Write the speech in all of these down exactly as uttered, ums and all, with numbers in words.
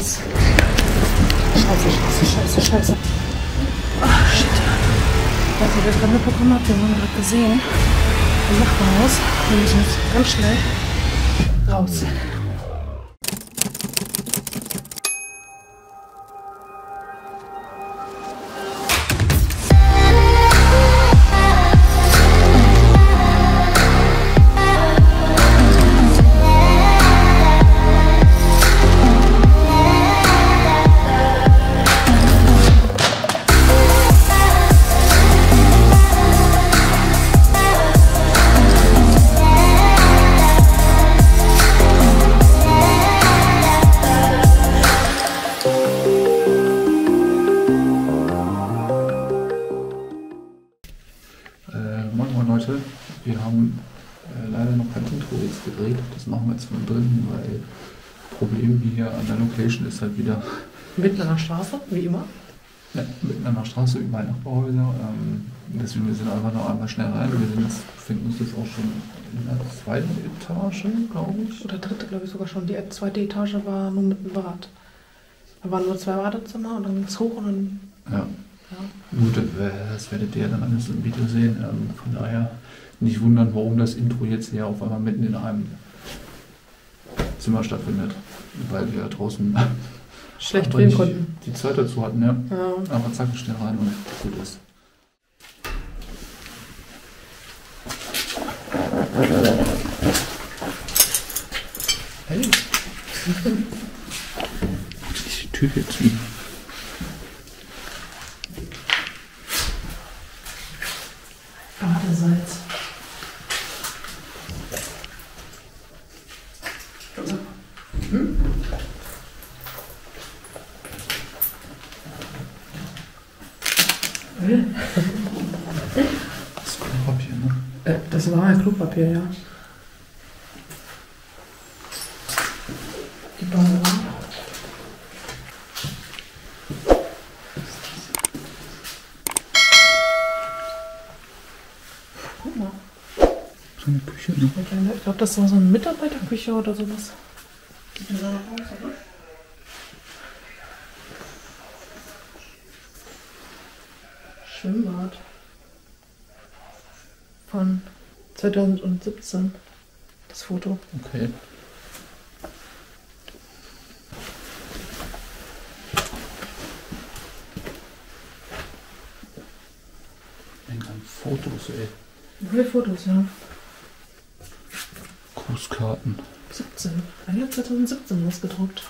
raus. Scheiße, scheiße, scheiße, scheiße. Ach, shit. Was ich jetzt gerade mitbekommen habe, wir haben gerade gesehen, im Nachbarhaus. Wir müssen jetzt ganz schnell raus. Wir haben äh, leider noch kein Intro jetzt gedreht. Das machen wir jetzt mal drin, weil das Problem hier an der Location ist halt wieder... Mitten an der Straße, wie immer? Ja, mitten an der Straße, überall Nachbarhäuser. Ähm, deswegen wir sind einfach noch einmal schnell rein. Wir sind jetzt, befinden uns jetzt auch schon in der zweiten Etage, glaube ich. Oder dritte, glaube ich sogar schon. Die zweite Etage war nur mit dem Bad. Da waren nur zwei Badezimmer und dann ging es hoch und dann... Ja. Ja. Gut, das werdet ihr dann alles im Video sehen. Ähm, von daher nicht wundern, warum das Intro jetzt hier auf einmal mitten in einem Zimmer stattfindet. Weil wir draußen schlecht filmen konnten. Die Zeit dazu hatten, ja. Ja. Aber zack, schnell rein und gut ist. Hey! Die Tür hier zu. Badesalz. Hm? Das ist Klopapier, ne? Äh, das war ja Klopapier, ja. Die Badewanne. Guck mal. So eine Küche, ne? Ich glaube, das war so eine Mitarbeiterküche oder sowas. Schwimmbad. Von zweitausendsiebzehn. Das Foto. Okay. Menge an Fotos, ey. Wie viele Fotos, ja? Grußkarten. siebzehn. Eigentlich zweitausendsiebzehn ausgedruckt.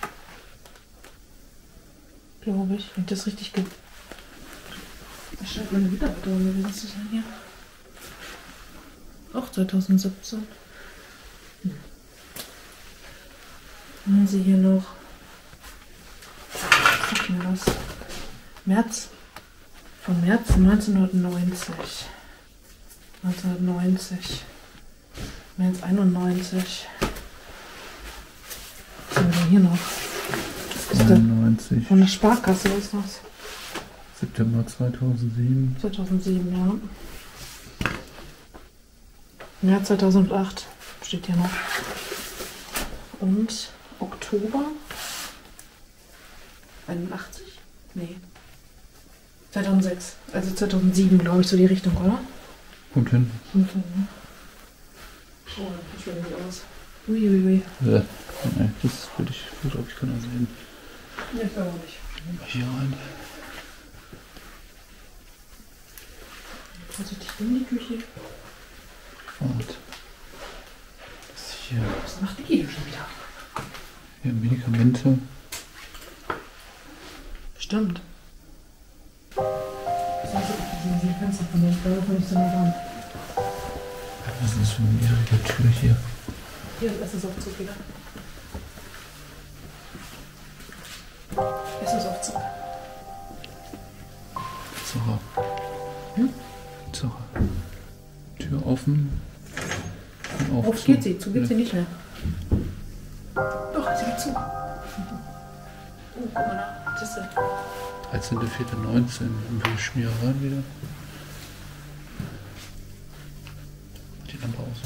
Glaube ich, wenn ich das richtig gibt. Da scheint meine Mitarbeiterin gewesen zu sein hier. Auch zweitausendsiebzehn. Hm. Dann haben sie hier noch. Was sagt mir das? März. Von März neunzehnhundertneunzig. neunzehnhundertneunzig. März einundneunzig. Was haben wir denn hier noch? Das ist neunundneunzig. von der Sparkasse ist das. September zweitausendsieben. zweitausendsieben, ja. März zweitausendacht steht hier noch. Und Oktober einundachtzig? Nee. zweitausendsechs. Also zweitausendsieben, glaube ich, so die Richtung, oder? Kommt hin. Kommt hin, ne? Oh, das sieht nicht aus. Uiuiui. Ja, nee, das würde ich, glaube ich, keiner sehen. Nee, ich glaube nicht. Hier rein. Vorsichtig in die Küche. Und das hier. Was macht die hier schon wieder? Hier Medikamente. Stimmt. Das heißt, die Fenster von der Stelle von nicht so nah dran. Was ist das für eine niedrige Tür hier? Hier ist Essensaufzug wieder. Essensaufzug. Zara. Hm? Zara. Tür offen. Auf, Auf geht sie, zu geht sie nicht mehr. Doch, sie geht zu. Oh, guck mal nach. Was ist das? dreizehnter vierter neunzehn. Haben wir die Schmierereien wieder. Die Lampe aus.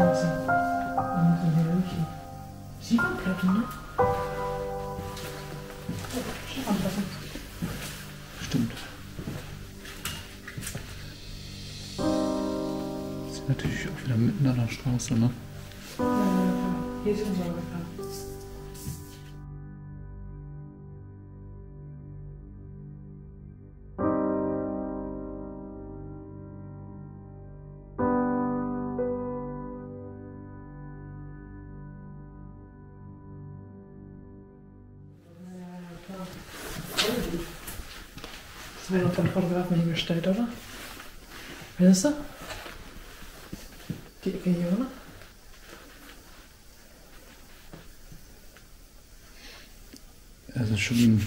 Schieferplatten, ne? Stimmt. Das ist natürlich auch wieder mitten an der Straße, ne? Ja, hier ist unser Bäcker. Das wäre noch von Fotografen hingestellt, oder? Wer ist das? Die Ecke hier, oder? Es ist schon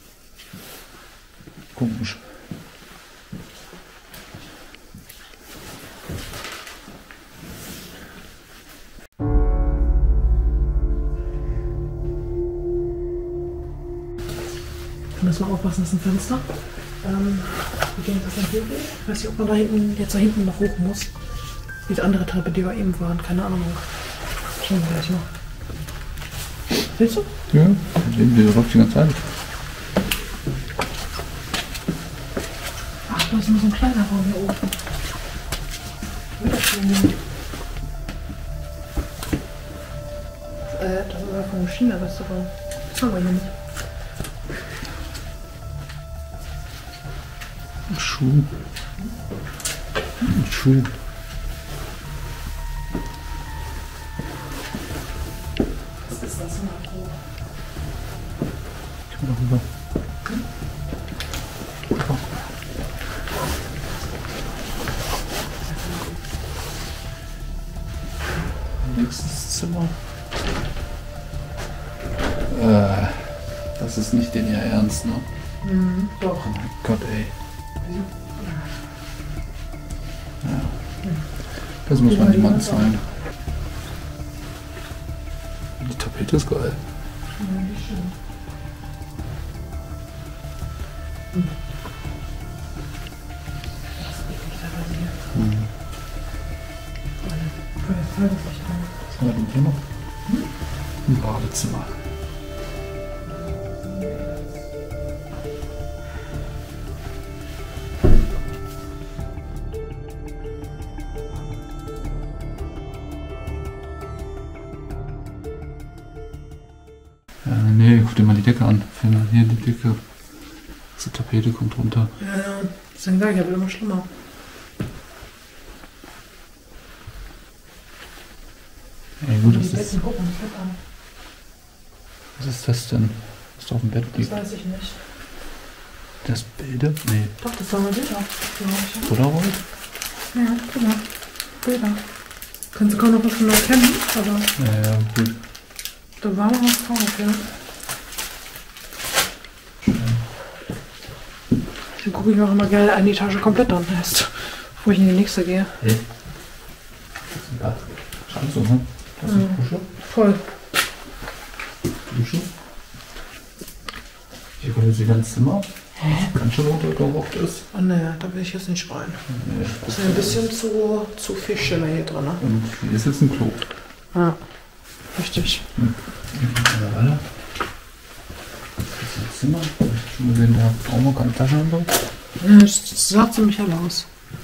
komisch. Wir müssen mal aufpassen, das ist ein Fenster. Ähm, wir gehen jetzt nach hier. Ich weiß nicht, ob man da hinten, jetzt da hinten noch hoch muss. Die andere Treppe, die wir eben waren, keine Ahnung. Schauen wir gleich mal. Willst du? Ja, sehen wir läuft die ganze Zeit. Ach, da ist nur so ein kleiner Raum hier oben. Mittagsschwingen. Äh, das ist aber vom Maschinenrestaurant. Das haben wir hier nicht. Ein Schuh. Ein Schuh. Was ist das denn da hoch? Ich will noch rüber. Nächstes Zimmer. Äh, das ist nicht den ihr Ernst, ne? Mhm, doch. Oh mein Gott, ey. Ja. Das muss man niemandem zeigen. Die Tapete ist geil. Ja, die ist schön. Hm. Das ist wirklich teilweise hier. Mhm. Voll Tageslicht. Was haben wir denn hier noch? Ein Badezimmer. Äh, nee, guck dir mal die Decke an. Fällt mal hier die Decke. Die Tapete kommt runter. Ja, ja. Deswegen sage ich, aber immer schlimmer. Ey, gut, Die das ist, Betten gucken uns fett an. was ist das denn? Was da auf dem Bett Das liegt? weiß ich nicht. Das Bilder? Nee. Doch, das war mal Bilder. glaube ich. Polaroid? Ja, guck mal. Bilder. Kannst du kaum noch was von erkennen, aber Ja, ja, gut. da war noch was drauf, ja. Dann gucke ich mir auch immer gerne eine Etage komplett an erst, bevor ich in die nächste gehe. Hey. Das ist ein Bad. Schau so, ne? Das ist Ja. eine Dusche. Voll. Dusche. Hier kommt jetzt wieder ins Zimmer. Ganz schön runtergerockt ist. Oh ne, da will ich jetzt nicht rein. Nee. Das ist ein bisschen zu, zu Fischschimmel hier drin, ne? Und hier ist jetzt ein Klo. Ja, richtig. Hier kommt eine Weile. Das ist das Zimmer. Ich hab schon gesehen, da brauchen wir keine Tasche und so. Ja, das sah ziemlich hell aus.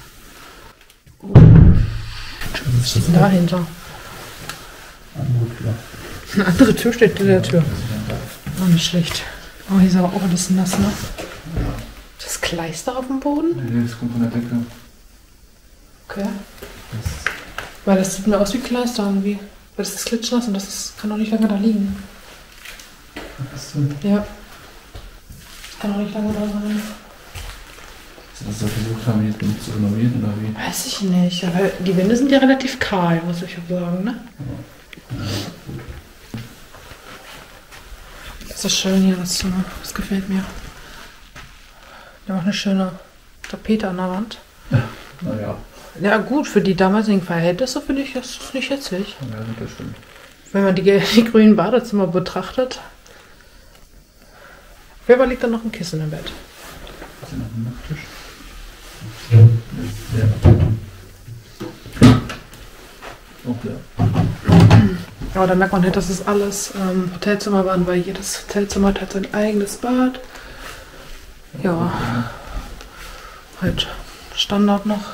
Was steht denn dahinter? Andere Tür. Eine andere Tür steht in der Tür. Oh, nicht schlecht. Oh, hier ist aber auch alles nass, ne? Das Kleister auf dem Boden? Nee, das kommt von der Decke. Okay. Das Weil das sieht mir aus wie Kleister irgendwie. Weil das ist klitschnass und das ist, kann doch nicht lange da liegen. was denn? Ja. Das kann doch nicht lange da sein. Das ist versucht haben, hier drin zu renovieren oder wie? Weiß ich nicht. Aber die Wände sind ja relativ kahl, muss ich ja sagen, ne? Das ist schön hier, das Zimmer. Das gefällt mir. Wir haben auch eine schöne Tapete an der Wand. Naja, Ja gut, für die damaligen Verhältnisse finde ich das nicht hässlich. ja, das stimmt. Wenn man die, die grünen Badezimmer betrachtet. Auf jeden Fall liegt da noch ein Kissen im Bett. Ist hier noch ein Nachttisch? Ja. Auch ja. Aber da merkt man halt, dass es alles ähm, Hotelzimmer waren, weil jedes Hotelzimmer hat halt sein eigenes Bad. Ja, halt Standard noch.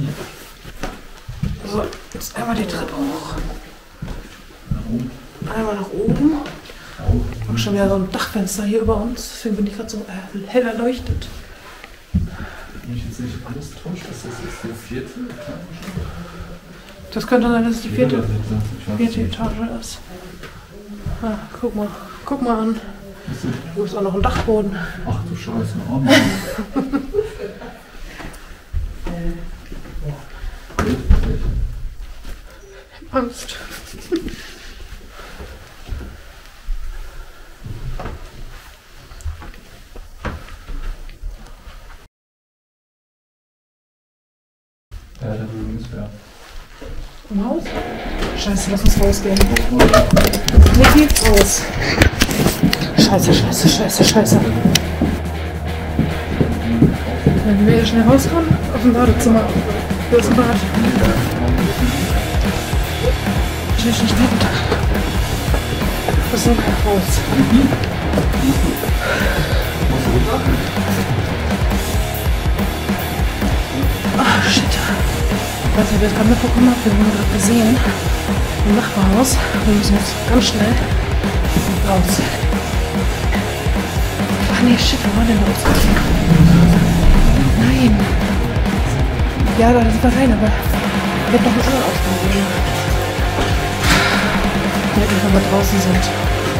So, jetzt einmal die Treppe hoch. Einmal nach oben. Und schon wieder so ein Dachfenster hier über uns. Deswegen bin ich gerade so äh, hell erleuchtet. Wenn mich jetzt nicht alles täuscht, ist das jetzt die vierte Etage? Das könnte sein, dass es die vierte, Ja, vierte Etage ist. Ah, guck mal, guck mal an. Hier ist auch noch ein Dachboden. Ach du Scheiße, oh Angst. Ja, da drüben ist wer. Im Haus? Scheiße, lass uns rausgehen. Niki, raus. Scheiße, scheiße, scheiße, scheiße. Wenn wir hier schnell rauskommen, auf dem Badezimmer. Hier ist ein Bad. Schnell, schnell, schnell runter. Wir sind raus. Ah, shit. Ich weiß nicht, wer es gerade mitbekommen hat, wir wurden gerade gesehen im Nachbarhaus. Wir müssen jetzt ganz schnell raus. Ach nee, shit, wo war denn der Ausgang? Nein. Ja, da sind wir rein, aber wir hätten noch einen anderen Ausgang gesehen. Ja, wenn wir draußen sind.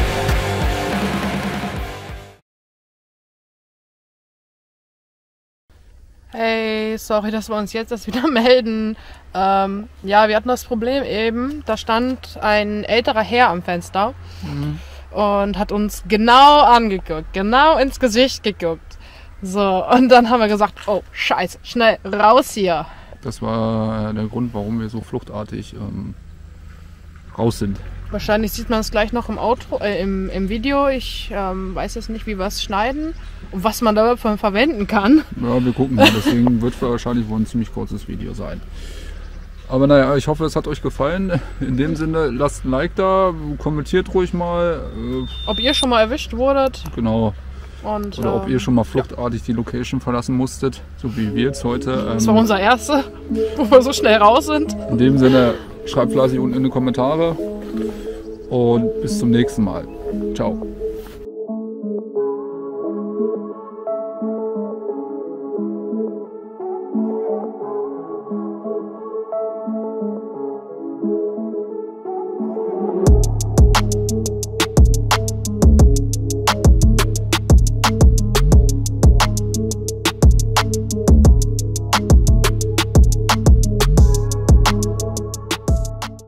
Hey, sorry, dass wir uns jetzt erst wieder melden. Ähm, ja, wir hatten das Problem eben, da stand ein älterer Herr am Fenster mhm. und hat uns genau angeguckt, genau ins Gesicht geguckt. So, und dann haben wir gesagt, oh, scheiße, schnell raus hier. Das war der Grund, warum wir so fluchtartig ähm, raus sind. Wahrscheinlich sieht man es gleich noch im Outro, äh, im, im Video. Ich ähm, weiß jetzt nicht, wie wir es schneiden und was man davon verwenden kann. Ja, wir gucken mal. Deswegen wird wahrscheinlich wohl ein ziemlich kurzes Video sein. Aber naja, ich hoffe, es hat euch gefallen. In dem Sinne, lasst ein Like da, kommentiert ruhig mal. Äh, ob ihr schon mal erwischt wurdet. Genau. Und, Oder ähm, ob ihr schon mal fluchtartig die Location verlassen musstet, so wie wir jetzt heute. Ähm, das war unser erster, wo wir so schnell raus sind. In dem Sinne, schreibt fleißig unten in die Kommentare. Und bis zum nächsten Mal. Ciao.